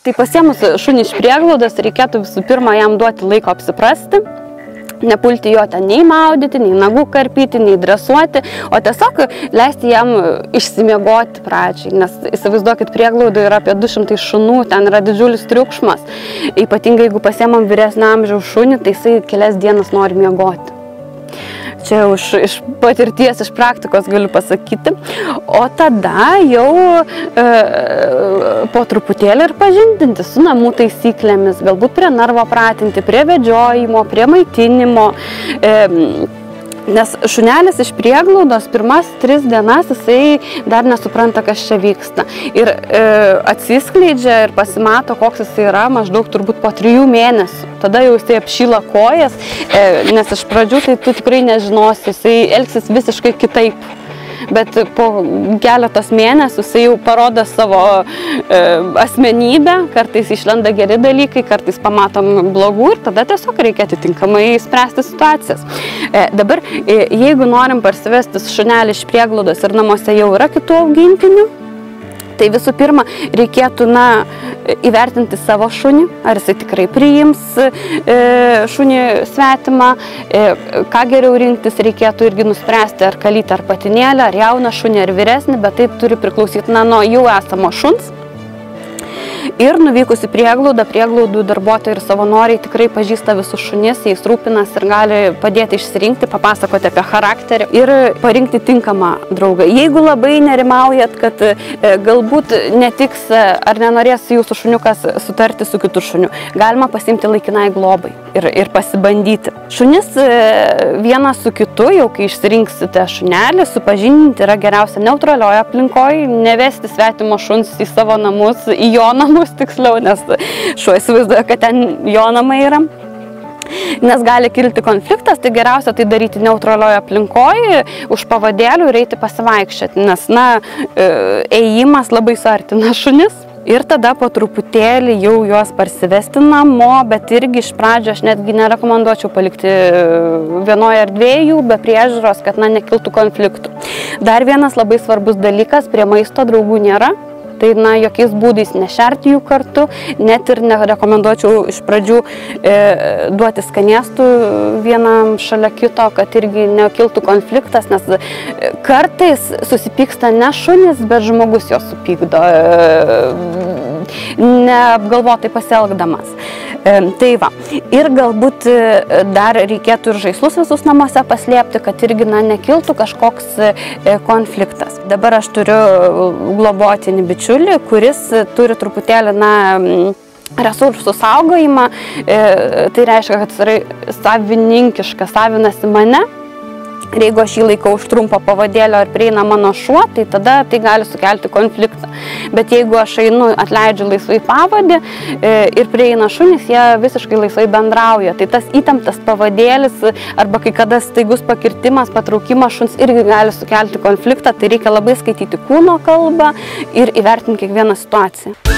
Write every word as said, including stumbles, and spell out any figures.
Tai pasiemus šunį iš prieglaudos reikėtų visų pirma jam duoti laiko apsiprasti, nepulti jo ten nei maudyti, nei nagų karpyti, nei dresuoti, o tiesiog leisti jam išsimiegoti pradžiai, nes įsivaizduokit, prieglaudoje yra apie du šimtai šunų, ten yra didžiulis triukšmas, ypatingai jeigu pasiemam vyresnio amžiaus šunį, tai jisai kelias dienas nori miegoti. Čia už, iš patirties, iš praktikos galiu pasakyti. O tada jau e, po truputėlį ir pažindinti su namų taisyklėmis, galbūt prie narvo pratinti, prie vedžiojimo, prie maitinimo. E, Nes šunelis iš prieglaudos pirmas tris dienas jisai dar nesupranta, kas čia vyksta. Ir e, atsiskleidžia ir pasimato, koks jisai yra maždaug turbūt po trijų mėnesių. Tada jau jisai apšyla kojas, e, nes iš pradžių tai tu tikrai nežinosi, jisai elgsis visiškai kitaip. Bet po keletos mėnesių jisai jau parodo savo e, asmenybę, kartais išlenda geri dalykai, kartais pamatom blogų ir tada tiesiog reikia atitinkamai spręsti situacijas. E, dabar, e, jeigu norim parsivesti šunelį iš prieglaudos ir namuose jau yra kitų augintinių, tai visų pirma reikėtų na, įvertinti savo šunį, ar jisai tikrai priims e, šunį svetimą, e, ką geriau rinktis reikėtų irgi nuspręsti, ar kalytę, ar patinėlę, ar jauną šunį, ar vyresnį, bet taip turi priklausyti na, nuo jau esamo šuns. Ir nuvykus į prieglaudą, prieglaudų darbuotojai ir savanoriai tikrai pažįsta visus šunis, jais rūpinas ir gali padėti išsirinkti, papasakoti apie charakterį ir parinkti tinkamą draugą. Jeigu labai nerimaujat, kad e, galbūt netiks ar nenorės jūsų šuniukas sutarti su kitu šuniu, galima pasiimti laikinai globai ir, ir pasibandyti. Šunis e, vienas su kitu, jau kai išsirinksite šunelį, supažindinti yra geriausia neutralioje aplinkoje, nevesti svetimo šuns į savo namus, į jo namus tiksliau, nes šuo įsivaizduoja, kad ten jo namai yra. Nes gali kilti konfliktas, tai geriausia tai daryti neutralioje aplinkoje, už pavadėlių ir eiti pasivaikščioti, nes, na, ėjimas labai suartina šunis. Ir tada po truputėlį jau juos parsivesti namo, bet irgi iš pradžio aš netgi nerekomenduočiau palikti vienoje ar dviejų be priežiūros, kad na, nekiltų konfliktų. Dar vienas labai svarbus dalykas, prie maisto draugų nėra. Tai na, jokiais būdais nešerti jų kartu, net ir nerekomenduočiau iš pradžių e, duoti skanėstų vienam šalia kito, kad irgi nekiltų konfliktas, nes kartais susipyksta ne šunis, bet žmogus jos supykdo, e, neapgalvotai pasielgdamas. E, tai va. Ir galbūt dar reikėtų ir žaislus visus namuose paslėpti, kad irgi na, nekiltų kažkoks e, konfliktas. Dabar aš turiu globotinį bičiulį, kuris turi truputėlį na, resursų saugojimą, e, tai reiškia, kad yra savininkiškas, savinasi mane. Ir jeigu aš jį laikau už trumpo pavadėlio ar prieina mano šuo, tai tada tai gali sukelti konfliktą. Bet jeigu aš einu, atleidžiu laisvai pavadį e, ir prieina šunys, jie visiškai laisvai bendrauja. Tai tas įtemptas pavadėlis arba kai kada staigus pakirtimas, patraukimas šuns irgi gali sukelti konfliktą, tai reikia labai skaityti kūno kalbą ir įvertinti kiekvieną situaciją.